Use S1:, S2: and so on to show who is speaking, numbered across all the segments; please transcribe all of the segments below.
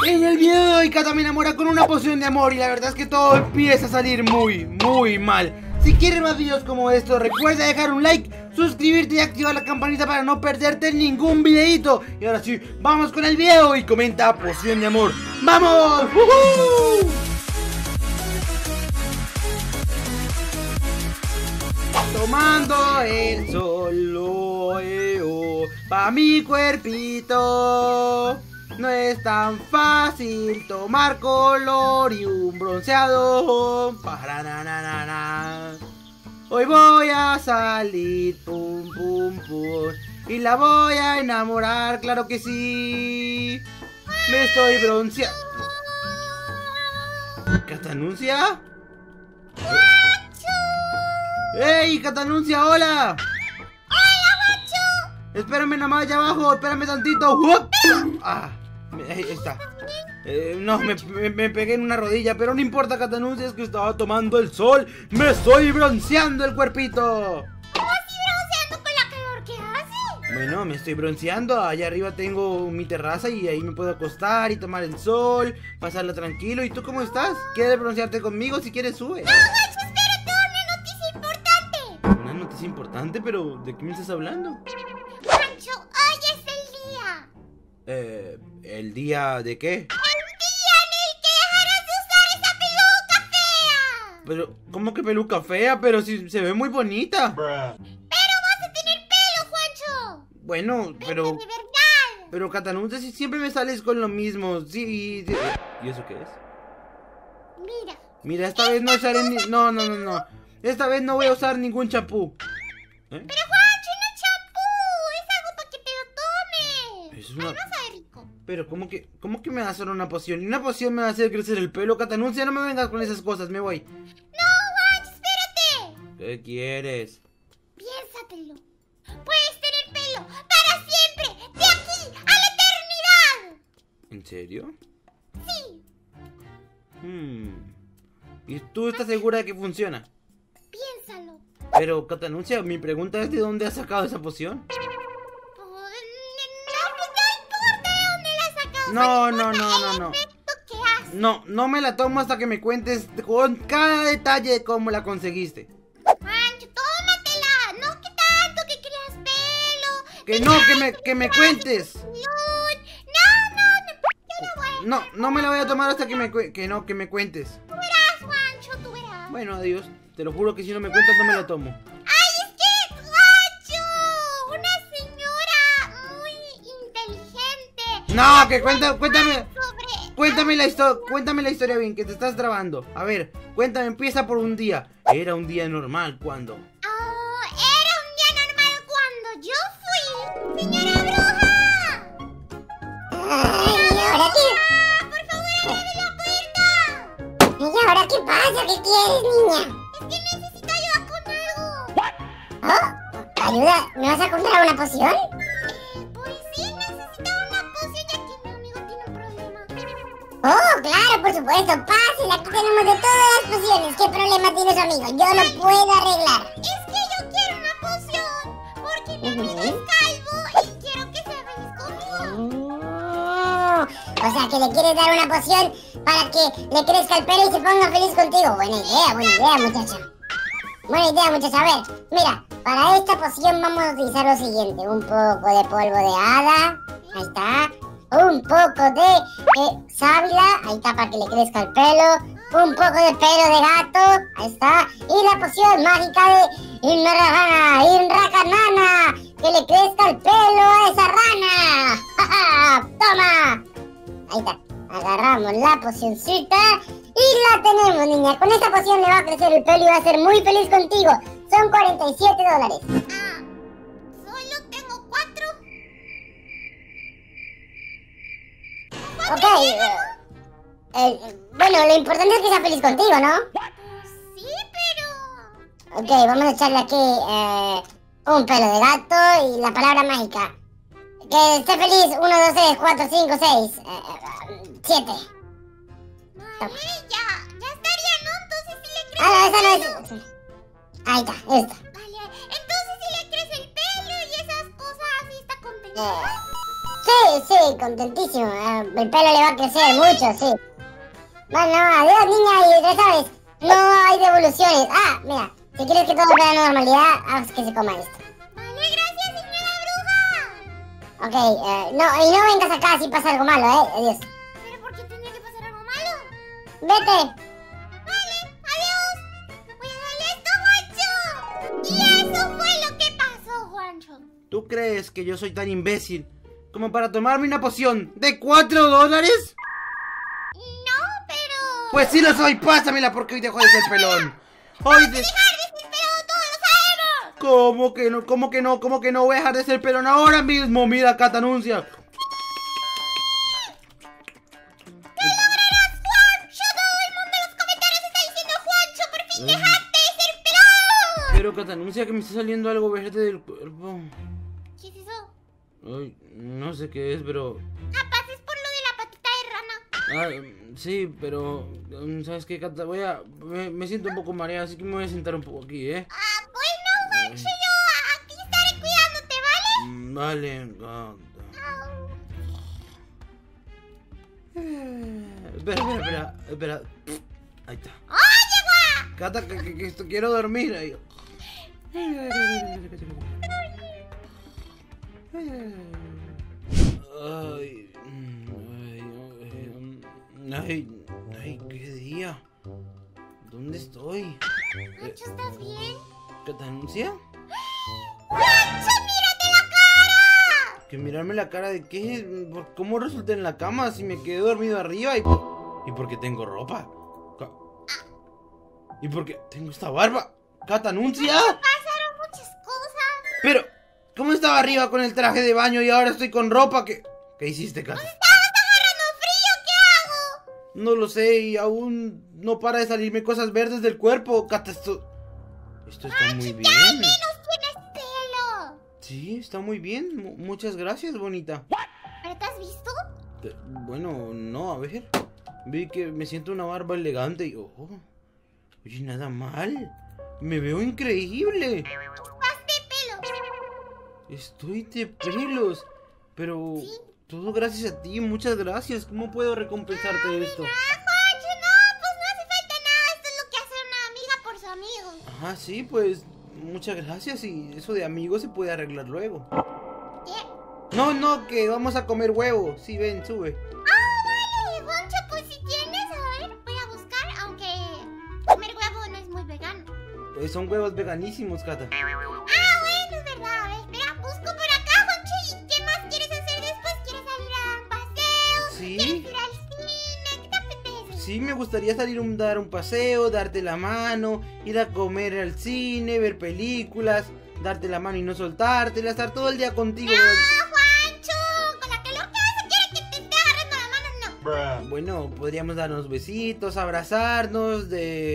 S1: En el video de hoy Cata me enamora con una poción de amor y la verdad es que todo empieza a salir muy mal. Si quieres más videos como estos, recuerda dejar un like, suscribirte y activar la campanita para no perderte ningún videito. Y ahora sí, vamos con el video y comenta poción de amor. ¡Vamos! Tomando el sol, pa' mi cuerpito. No es tan fácil tomar color y un bronceado. Para na na na na. Hoy voy a salir, pum pum pum, y la voy a enamorar, claro que sí. Me estoy bronceando. ¿Catanuncia? ¡Ey, Catanuncia, hola!
S2: ¡Hola, guacho!
S1: Espérame nomás allá abajo, espérame tantito. Ah, ahí está. No, me pegué en una rodilla, pero no importa, Catanuncia, es que estaba tomando el sol. ¡Me estoy bronceando el cuerpito!
S2: ¿Cómo así bronceando con la calor que hace?
S1: Bueno, me estoy bronceando. Allá arriba tengo mi terraza y ahí me puedo acostar y tomar el sol, pasarla tranquilo. ¿Y tú cómo estás? ¿Quieres broncearte conmigo? Si quieres, sube.
S2: No, guacho, espérate, una noticia importante.
S1: Una noticia importante, pero ¿de qué me estás hablando?
S2: Guacho, hoy es el día.
S1: ¿El día de qué?
S2: El día en el que dejarás de usar esa peluca fea.
S1: Pero, ¿cómo que peluca fea? Pero si se ve muy bonita.
S2: Pero vas a tener pelo, Juancho.
S1: Bueno, pero...
S2: De verdad.
S1: Pero, Catanuncia, si siempre me sales con lo mismo. Sí, sí. ¿Y eso qué es?
S2: Mira.
S1: Mira, esta vez no usaré ni... No. Esta vez no voy a usar ningún champú.
S2: Pero, Juancho, no es champú. Es algo para que te lo tomes.
S1: Es una...
S2: Además sabe rico.
S1: Pero, ¿cómo que me va a hacer una poción? ¿Y una poción me va a hacer crecer el pelo? Catanuncia, no me vengas con esas cosas, me voy.
S2: No, Juancho, espérate.
S1: ¿Qué quieres?
S2: Piénsatelo. Puedes tener pelo para siempre, de aquí a la eternidad.
S1: ¿En serio?
S2: Sí,
S1: ¿Y tú estás segura de que funciona?
S2: piénsalo.
S1: Pero, Catanuncia, mi pregunta es ¿de dónde has sacado esa poción?
S2: Pues no importa de dónde la has sacado.
S1: No.
S2: El efecto que hace.
S1: No me la tomo hasta que me cuentes con cada detalle de cómo la conseguiste.
S2: Pancho, tómatela. No, que tanto que querías pelo.
S1: Que no, que me cuentes.
S2: No, yo no voy.
S1: No me la voy a tomar hasta que me cuentes.
S2: Tú verás, Juancho, tú verás.
S1: Bueno, adiós. Te lo juro que si no me cuentas no me la tomo.
S2: ¡Ay, es que, Juancho! Una señora muy inteligente.
S1: No, que cuéntame.
S2: Sobre...
S1: Cuéntame la historia bien, que te estás trabando. A ver, cuéntame, empieza por un día. Era un día normal, ¿cuándo?
S2: Era un día normal cuando yo fui señora bruja.
S3: Ay, ¿y ahora qué?
S2: Por favor, abre la puerta.
S3: ¿Y ahora qué pasa? ¿Qué quieres, niña?
S2: Es que necesito ayuda con algo.
S3: ¿Oh? ¿Ayuda? ¿Me vas a comprar una poción?
S2: Pues sí, necesitaba una poción ya que mi amigo tiene un problema.
S3: Oh, claro, por supuesto. Pásela, aquí tenemos de todas las pociones. ¿Qué problema tiene su amigo? Yo lo puedo arreglar.
S2: Es que yo quiero una poción porque mi amigo es calvo y quiero que sea feliz conmigo.
S3: O sea, que le quieres dar una poción para que le crezca el pelo y se ponga feliz contigo. Buena idea, muchacha. Buena idea, muchacha. A ver, mira, para esta poción vamos a utilizar lo siguiente. Un poco de polvo de hada. Ahí está. Un poco de sábila. Ahí está, para que le crezca el pelo. Un poco de pelo de gato. Ahí está. Y la poción mágica de Inracanana. Que le crezca el pelo a esa rana. ¡Ja, ja! ¡Toma! Ahí está. Agarramos la pocioncita y la tenemos, niña. Con esta poción le va a crecer el pelo y va a ser muy feliz contigo. Son $47.
S2: Solo tengo 4.
S3: Ok. Bueno, lo importante es que sea feliz contigo, ¿no?
S2: Sí, pero...
S3: Ok, vamos a echarle aquí un pelo de gato y la palabra mágica. Que esté feliz. 1, 2, 3, 4, 5, 6, 7.
S2: Vale, ya estaría, ¿no? Entonces si le crece
S3: Ah, no,
S2: el
S3: esa no
S2: pelo.
S3: es. Ahí está, listo.
S2: Vale, entonces si le crece el pelo y esas cosas, así está contenido.
S3: Sí, contentísimo. El pelo le va a crecer mucho, sí. Bueno, adiós, niña, y ya sabes, no hay devoluciones. Ah, mira, si quieres que todo vuelva a la normalidad, haz que se coma esto.
S2: Vale, gracias, señora bruja.
S3: Ok, no, y no vengas acá si pasa algo malo, adiós.
S2: ¿Pero por qué tendría que pasar algo malo?
S3: Vete.
S2: Vale, adiós. Voy a darle esto, Juancho. Y eso fue lo que pasó, Juancho.
S1: ¿Tú crees que yo soy tan imbécil como para tomarme una poción de $4?
S2: No, pero...
S1: Pues sí lo soy, pásamela porque hoy dejo de ser pelón. Hoy de...
S2: ¡Dejar de ser pelón, todos lo sabemos!
S1: ¿Cómo que no? ¿Cómo que no? ¿Cómo que no voy a dejar de ser pelón ahora mismo? Mira, Cata anuncia.
S2: ¡Lo lograrás, Juancho! Todo el mundo en los comentarios está diciendo, Juancho, por fin dejaste de ser pelón.
S1: Pero Cata anuncia que me está saliendo algo verde del cuerpo.
S2: ¿Qué es eso?
S1: Ay, no sé qué es, pero...
S2: Capaz es por lo de la patita de rana.
S1: Sí, pero... ¿Sabes qué, Cata? Me siento un poco mareado, así que me voy a sentar un poco aquí, ¿eh?
S2: Bueno, Juancho, yo aquí estaré cuidándote, ¿vale?
S1: Vale, Cata. Espera. Ahí está.
S2: ¡Oye, guau!
S1: Cata, que esto quiero dormir. Ay. Ay, qué día. ¿Dónde estoy?
S2: Juancho, ¿estás bien?
S1: ¿Qué te anuncia?
S2: ¡Juancho, mírate la cara!
S1: ¿Que mirarme la cara de qué? ¿Cómo resulta en la cama si me quedé dormido arriba? ¿Y por qué tengo ropa? ¿Y por qué tengo esta barba? ¿Cata anuncia?
S2: Pasaron muchas cosas.
S1: Pero, ¿cómo estaba arriba con el traje de baño y ahora estoy con ropa? ¿Qué hiciste, Cata?
S2: ¡Estabas agarrando frío! ¿Qué hago?
S1: No lo sé y aún no para de salirme cosas verdes del cuerpo. Cata, esto está muy bien.
S2: ¡Al menos tienes pelo!
S1: Sí, está muy bien. Muchas gracias, bonita.
S2: ¿Pero te has visto?
S1: Bueno, no, a ver. Vi que me siento una barba elegante y... Oye, nada mal. Me veo increíble.
S2: ¡Estás de pelo!
S1: Estoy de pelos. Pero...
S2: ¿Sí?
S1: Todo gracias a ti, muchas gracias. ¿Cómo puedo recompensarte esto?
S2: Juancho, no, pues no hace falta nada. Esto es lo que hace una amiga por su amigo.
S1: Ajá, sí, pues... Muchas gracias y eso de amigos se puede arreglar luego.
S2: ¿Qué?
S1: No, que vamos a comer huevo. Sí, ven, sube.
S2: Vale, Juancho, pues si tienes, a ver, voy a buscar, aunque comer huevo no es muy vegano.
S1: Pues son huevos veganísimos, Cata.
S2: Bueno, es verdad. A ver, espera, busco por acá, Juancho. ¿Y qué más quieres hacer después? ¿Quieres salir a dar un paseo?
S1: Sí.
S2: ¿Quieres ir al cine? ¿Qué te apetece?
S1: Sí, me gustaría salir dar un paseo, darte la mano, ir a comer al cine, ver películas, darte la mano y no soltártela, estar todo el día contigo.
S2: ¡No, Juancho! Con la calor que hace, ¿quieres que te esté agarrando la mano? No.
S1: Bueno, podríamos darnos besitos, abrazarnos,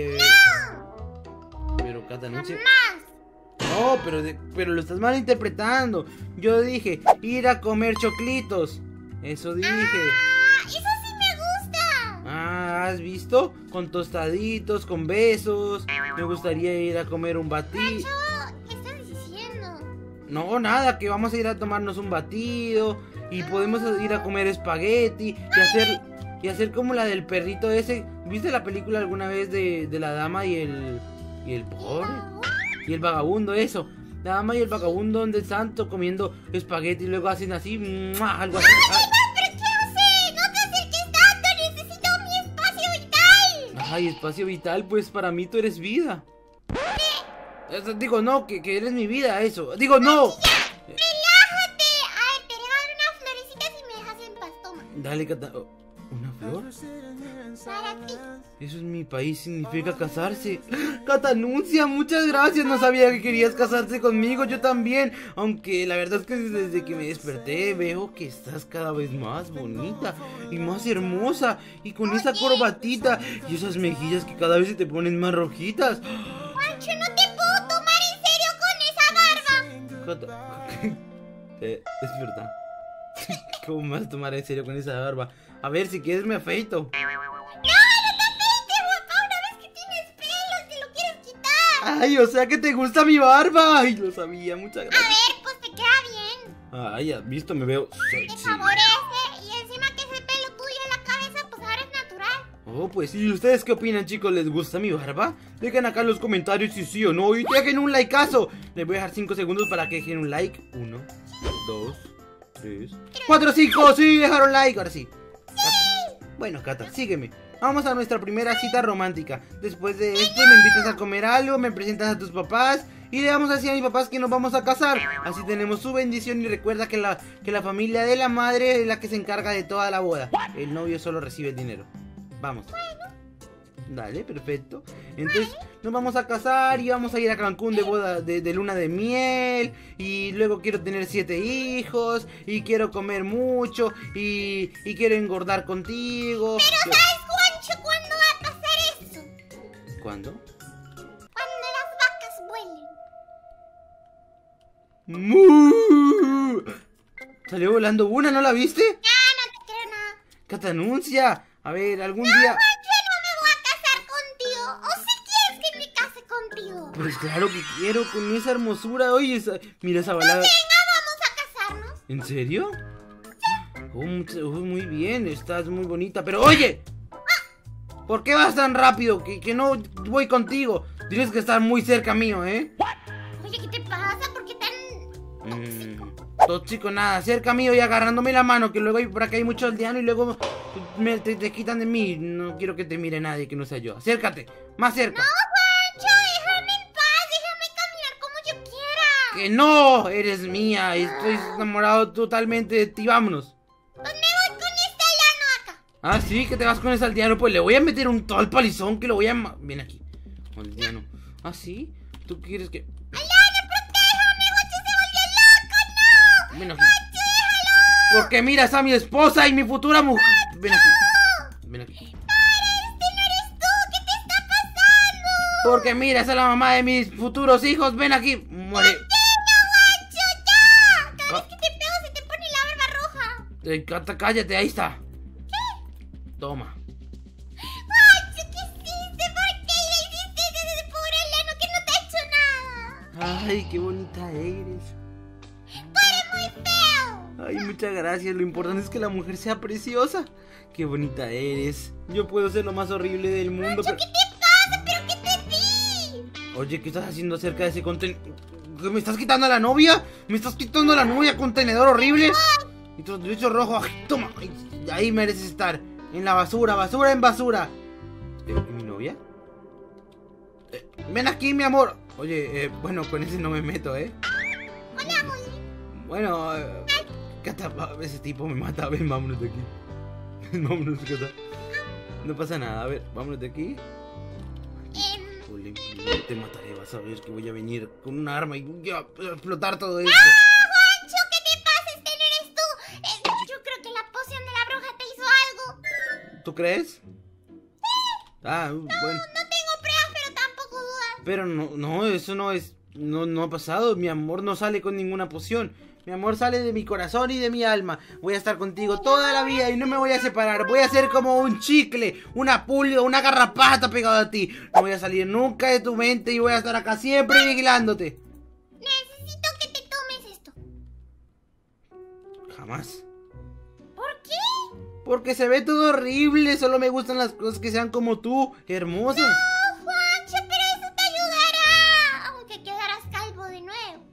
S1: Pero, Cata, no sé...
S2: Más.
S1: No, pero lo estás malinterpretando. Yo dije, ir a comer choclitos. Eso dije.
S2: Eso sí me gusta.
S1: ¿Has visto? Con tostaditos, con besos. Me gustaría ir a comer un batido.
S2: ¿Qué estás diciendo?
S1: No, nada, que vamos a ir a tomarnos un batido. Y podemos ir a comer espagueti. Y hacer como la del perrito ese. ¿Viste la película alguna vez de la dama y el pobre? Y el vagabundo, eso. La dama y el vagabundo donde están comiendo espagueti y luego hacen así, ¡mua! Algo así.
S2: ¿Pero qué haces? No te acerques tanto, necesito mi espacio vital.
S1: Ay, espacio vital, pues para mí tú eres vida. Digo, no, que eres mi vida, eso. Digo, no.
S2: Relájate. A ver, te regalo unas florecitas y me dejas en paz, toma.
S1: Dale, Cata. ¿Una flor?
S2: Para ti.
S1: Eso en mi país significa casarse. Cata anuncia, muchas gracias. No sabía que querías casarse conmigo, yo también. Aunque la verdad es que desde que me desperté veo que estás cada vez más bonita y más hermosa. Y con esa corbatita y esas mejillas que cada vez se te ponen más rojitas.
S2: Juancho, no te puedo tomar en serio con esa barba.
S1: Cata, es verdad. ¿Cómo me vas a tomar en serio con esa barba? A ver, si quieres me afeito.
S2: No te afeites, guapa. Una vez que tienes pelo, te lo quieres quitar.
S1: Ay, o sea que te gusta mi barba. Ay, lo sabía, muchas
S2: A
S1: gracias.
S2: ver, pues te queda bien.
S1: Ay, ¿has visto? Me veo
S2: Te
S1: sexy.
S2: favorece y encima que ese pelo tuyo en la cabeza pues ahora es natural.
S1: Oh, pues sí, ¿ustedes qué opinan, chicos? ¿Les gusta mi barba? Dejen acá en los comentarios si sí o no y dejen un likeazo. Les voy a dejar 5 segundos para que dejen un like. 1, 2, 3, 4, 5. Sí, dejaron like. Ahora sí. Bueno, Cata, sígueme. Vamos a nuestra primera cita romántica. Después de este me invitas a comer algo, me presentas a tus papás y le vamos a decir a mis papás que nos vamos a casar. Así tenemos su bendición y recuerda que la familia de la madre es la que se encarga de toda la boda. El novio solo recibe el dinero. Vamos. Dale, perfecto. Entonces nos vamos a casar y vamos a ir a Cancún de boda, de luna de miel. Y luego quiero tener 7 hijos. Y quiero comer mucho. Y quiero engordar contigo.
S2: Pero ¿sabes, Juancho, cuándo va a pasar eso?
S1: ¿Cuándo?
S2: Cuando las vacas vuelen.
S1: ¡Mu! Salió volando una, ¿no la viste?
S2: Ah, no te creo nada.
S1: ¿Qué te anuncia? A ver, algún día...
S2: Juancho, no me voy a casar contigo. ¿O si quieres que me case contigo?
S1: Pues claro que quiero, con esa hermosura. Oye, mira esa balada.
S2: Venga, vamos a casarnos.
S1: ¿En serio? Muy bien, estás muy bonita. Pero oye, ¿por qué vas tan rápido? Que no voy contigo. Tienes que estar muy cerca mío, ¿eh?
S2: Oye, ¿qué te pasa? ¿Por qué tan...?
S1: Tóxico, nada, cerca mío y agarrándome la mano. Que luego por acá hay mucho aldeano y luego te quitan de mí. No quiero que te mire nadie que no sea yo. Acércate, más cerca.
S2: No, Juancho, déjame en paz. Déjame caminar como yo quiera.
S1: Que no, eres mía. Estoy enamorado totalmente de ti. Vámonos.
S2: Pues me voy con este alano acá.
S1: Ah, sí, que te vas con ese aldeano. Pues le voy a meter un tal palizón que lo voy a... Ven aquí, aldeano. Ah, sí, ¿tú quieres que...?
S2: ¡Alano, protéjame! ¡Juancho se volvió loco! ¡No!
S1: Ven aquí.
S2: ¡Juancho, déjalo!
S1: Porque miras a mi esposa y mi futura mujer. Ven aquí. Ven aquí.
S2: ¡Este no eres tú! ¿Qué te está pasando?
S1: Porque miras a la mamá de mis futuros hijos. Ven aquí. Muere.
S2: ¡Juancho, ya! Cada vez que te pego se te pone la barba roja.
S1: Cata, cállate, ahí está. Toma.
S2: ¡Juancho, qué hiciste! ¿Por qué le hiciste eso a ese pobre alano que no te ha hecho nada?
S1: Ay, qué bonita eres.
S2: ¡Tú eres muy feo!
S1: Ay, muchas gracias. Lo importante es que la mujer sea preciosa. Qué bonita eres. Yo puedo ser lo más horrible del mundo, pero...
S2: ¿Qué te pasa? ¿Pero qué te di?
S1: Oye, ¿qué estás haciendo acerca de ese contenedor? ¿Me estás quitando a la novia? ¿Me estás quitando a la novia, contenedor horrible? Y tu derecho rojo, ay, toma. Ahí mereces estar. En la basura, basura en basura. ¿Y mi novia? Ven aquí, mi amor. Oye, bueno, con ese no me meto, ¿eh?
S2: Hola, Molly.
S1: Bueno, Cata, ese tipo me mata. Ven, vámonos de aquí. Vámonos, Cata. No pasa nada, a ver, vámonos de aquí. Ole, no te mataré, vas a ver que voy a venir con un arma y voy a explotar todo esto.
S2: Juancho, ¿qué te pasa? Este no eres tú. Yo creo que la poción de la bruja te hizo algo.
S1: ¿Tú crees? Ah, bueno.
S2: No tengo pruebas, pero tampoco dudas.
S1: Pero no, eso no es... No ha pasado, mi amor no sale con ninguna poción. Mi amor sale de mi corazón y de mi alma. Voy a estar contigo toda la vida y no me voy a separar. Voy a ser como un chicle, una pulga, una garrapata pegado a ti. No voy a salir nunca de tu mente y voy a estar acá siempre vigilándote.
S2: Necesito que te tomes esto.
S1: Jamás.
S2: ¿Por qué?
S1: Porque se ve todo horrible. Solo me gustan las cosas que sean como tú, hermosas.
S2: No, Juancho, pero eso te ayudará. Aunque quedarás calvo de nuevo.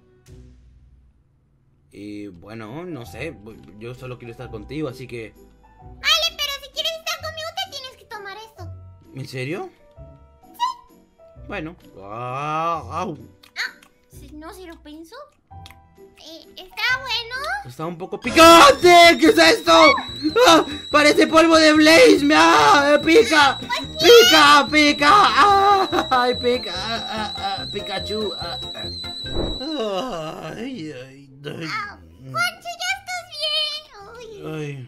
S1: Bueno, no sé. Yo solo quiero estar contigo, así que...
S2: Vale, pero si quieres estar conmigo te tienes que tomar esto.
S1: ¿En serio? Sí. Bueno. ¡Au!
S2: Si no, si lo pienso. ¿Está bueno?
S1: Está un poco picante. ¿Qué es esto? ¡Ah! Parece polvo de Blaze. ¡Pica! ¡Pica! ¡Pica! ¡Ay, pica! ¡Pikachu! ¡Ay, ay!
S2: Juancho, ya estás bien.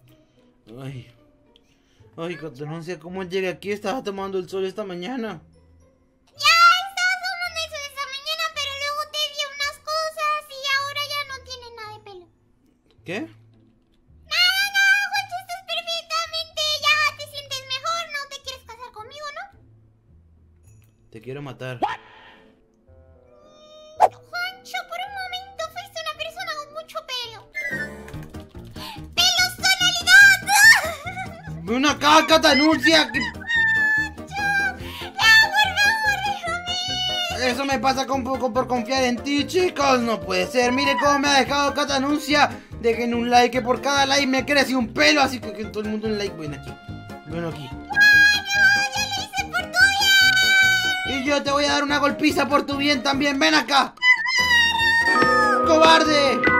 S1: Ay, Cataroncia, ¿cómo llegué aquí? Estaba tomando el sol esta mañana.
S2: Ya estabas tomando eso esta mañana, pero luego te di unas cosas y ahora ya no tienes nada de pelo.
S1: ¿Qué?
S2: Nada, Juancho, estás perfectamente. Ya te sientes mejor, ¿no te quieres casar conmigo, no?
S1: Te quiero matar.
S2: Juancho, por un momento fuiste una persona con mucho pelo.
S1: Ven acá, Catanuncia. Eso me pasa un poco por confiar en ti, chicos. No puede ser. Mire cómo me ha dejado Catanuncia. Dejen un like, que por cada like me crece un pelo. Así que todo el mundo un like. Ven aquí. Ven aquí. Y yo te voy a dar una golpiza por tu bien también. Ven acá. ¡Cobarde!